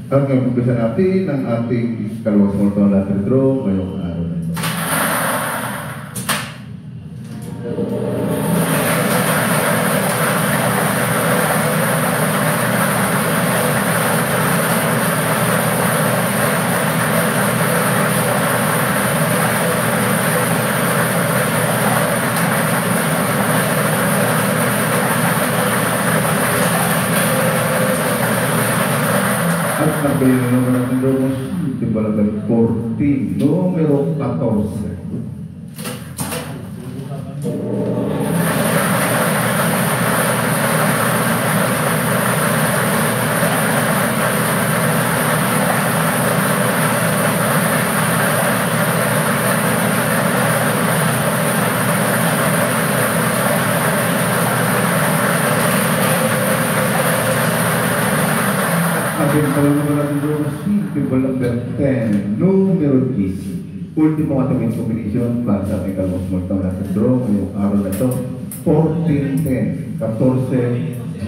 At mag-umpisa natin ang ating kalawang small lottery draw ngayong araw na ito. Yung numero natin doon, timbalan 14, numero 14. Numero 10. Ultimo ating combination para sa ating kalawang small natin draw ngayong araw na ito, 14-10, 14G.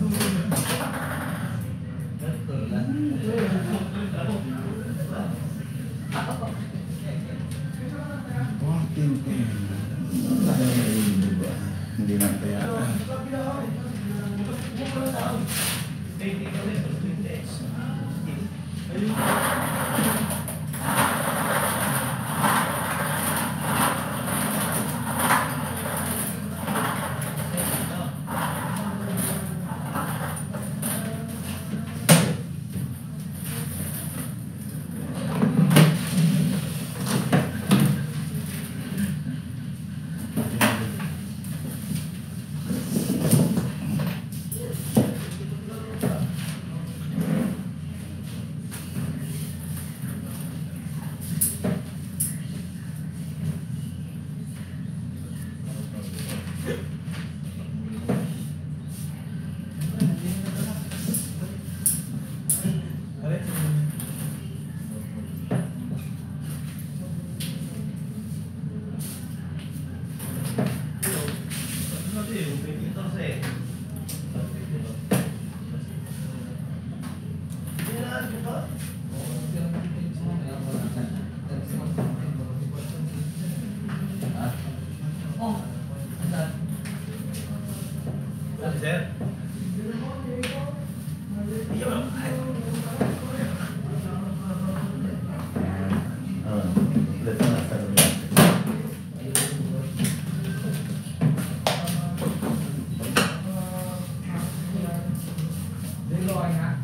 Hindi na kaya. Rồi hả?